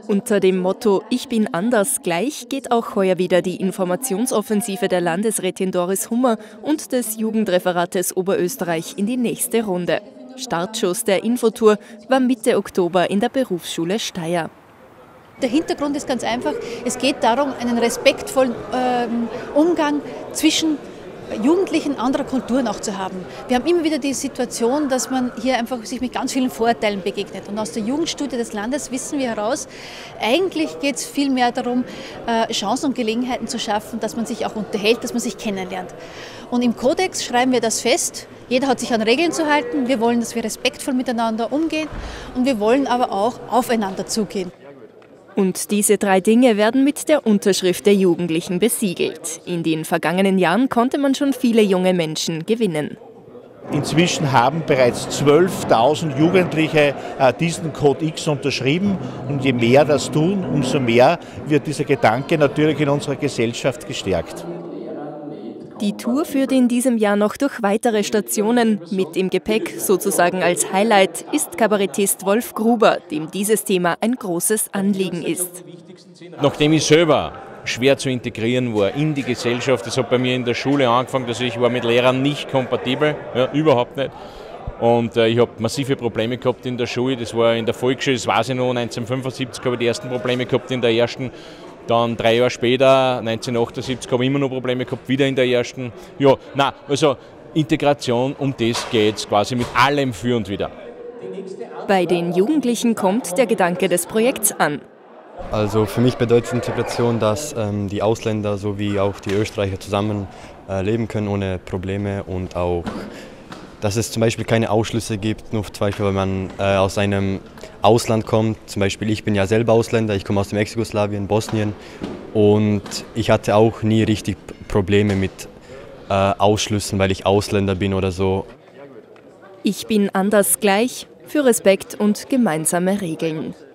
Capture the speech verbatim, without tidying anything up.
Unter dem Motto »Ich bin anders gleich« geht auch heuer wieder die Informationsoffensive der Landesrätin Doris Hummer und des Jugendreferates Oberösterreich in die nächste Runde. Startschuss der Infotour war Mitte Oktober in der Berufsschule Steyr. Der Hintergrund ist ganz einfach, es geht darum, einen respektvollen ähm, Umgang zwischen Jugendlichen anderer Kulturen auch zu haben. Wir haben immer wieder die Situation, dass man hier einfach sich mit ganz vielen Vorurteilen begegnet. Und aus der Jugendstudie des Landes wissen wir heraus, eigentlich geht es viel mehr darum, Chancen und Gelegenheiten zu schaffen, dass man sich auch unterhält, dass man sich kennenlernt. Und im Kodex schreiben wir das fest. Jeder hat sich an Regeln zu halten. Wir wollen, dass wir respektvoll miteinander umgehen und wir wollen aber auch aufeinander zugehen. Und diese drei Dinge werden mit der Unterschrift der Jugendlichen besiegelt. In den vergangenen Jahren konnte man schon viele junge Menschen gewinnen. Inzwischen haben bereits zwölftausend Jugendliche diesen Code X unterschrieben. Und je mehr das tun, umso mehr wird dieser Gedanke natürlich in unserer Gesellschaft gestärkt. Die Tour führt in diesem Jahr noch durch weitere Stationen. Mit im Gepäck, sozusagen als Highlight, ist Kabarettist Wolf Gruber, dem dieses Thema ein großes Anliegen ist. Nachdem ich selber schwer zu integrieren war in die Gesellschaft, das hat bei mir in der Schule angefangen, also ich war mit Lehrern nicht kompatibel, ja, überhaupt nicht. Und äh, ich habe massive Probleme gehabt in der Schule, das war in der Volksschule, das weiß ich noch, neunzehnhundertfünfundsiebzig habe ich die ersten Probleme gehabt in der ersten. Dann drei Jahre später, neunzehnhundertachtundsiebzig, habe ich immer noch Probleme gehabt, wieder in der ersten. Ja, nein, also Integration, um das geht es quasi mit allem für und wieder. Bei den Jugendlichen kommt der Gedanke des Projekts an. Also für mich bedeutet Integration, dass ähm, die Ausländer sowie auch die Österreicher zusammen äh, leben können ohne Probleme und auch, dass es zum Beispiel keine Ausschlüsse gibt, nur zum Beispiel, wenn man äh, aus einem Ausland kommt. Zum Beispiel, ich bin ja selber Ausländer, ich komme aus dem Ex-Jugoslawien, Bosnien und ich hatte auch nie richtig Probleme mit äh, Ausschlüssen, weil ich Ausländer bin oder so. Ich bin anders gleich für Respekt und gemeinsame Regeln.